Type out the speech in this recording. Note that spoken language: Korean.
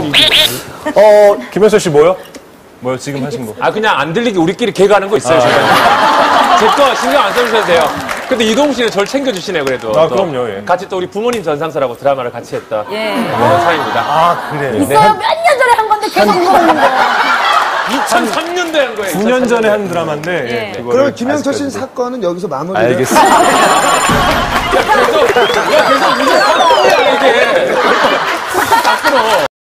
김현철 씨 뭐요? 뭐요? 지금 하신 거? 아, 그냥 안 들리게 우리끼리 개그하는 거 있어요, 제 거 신경 안 써주셔도 돼요. 근데 이동욱 씨는 저를 챙겨주시네요, 그래도. 아, 그럼요, 예. 같이 또 우리 부모님 전상서라고 드라마를 같이 했던 예. 그런 사이입니다. 아, 그래. 있어요. 몇 년 전에 한 건데 계속 물어보는 거. 2003년도에 한 거예요. 9년 전에 한 드라마인데. 예. 예. 그러면 김영철 씨 사건은 여기서 마무리를. 알겠습니다. 계속 이게 사건이야, 이게. 앞으로.